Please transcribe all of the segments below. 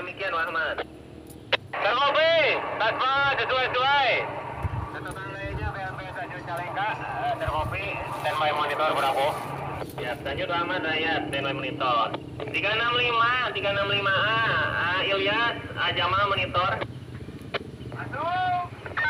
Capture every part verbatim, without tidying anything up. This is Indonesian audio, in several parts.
demikian Ahmad. Terkopi, Tasma sesuai-sesuai. Catatan lainnya B M P Stasiun Calengka, terkopi, standby monitor berapa? Ya, lanjut Ahmad, ya, standby monitor. tiga enam lima, tiga enam lima A, A Ilyas, A Jamal monitor. Masuk.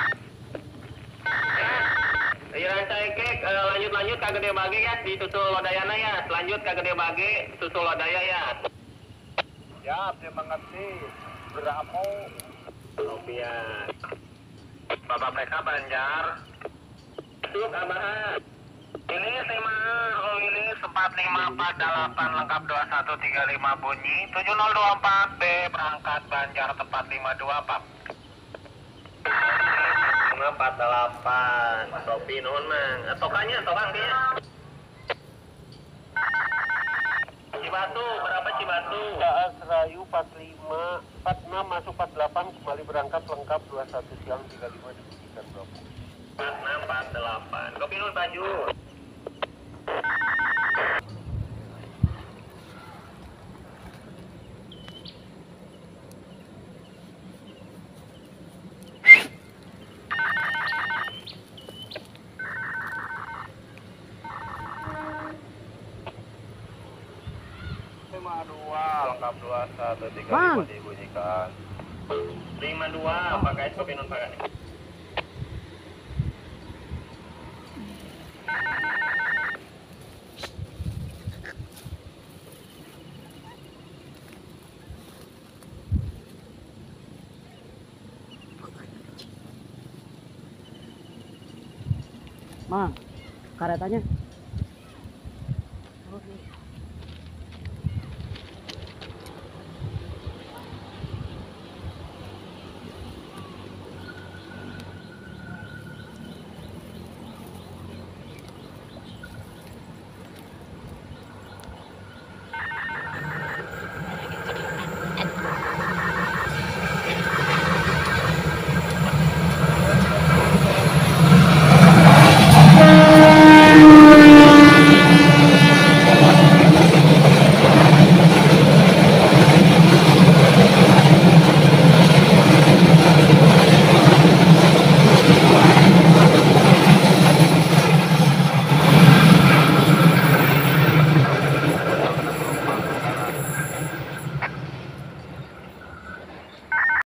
Ya, Iran Caikek, lanjut-lanjut ke Gede Bage ya, disusul Lodayana ya. Lanjut ke Gede Bage, susul Lodaya ya. Siap, terima kasih. Berapa? Rupiah. Bapak P K Banjar. Masuk Abahan. Ini tema oh ini empat lima empat delapan lengkap dua satu tiga lima bunyi tujuh nol dua empat B berangkat Banjar tempat lima dua Pak. lima empat delapan Sopi nuhun mang. Tokannya tokang dia. Cibatu berapa Cibatu? K A Serayu empat lima empat enam masuk empat delapan kembali berangkat lengkap dua satu siang tiga lima dibunyikan berapa? empat enam empat delapan. Kopi nuhun baju. lima dua lengkap dua satu tiga lima dibunyikan. lima dua pakai kopi nuhun pakai. Mang, karetanya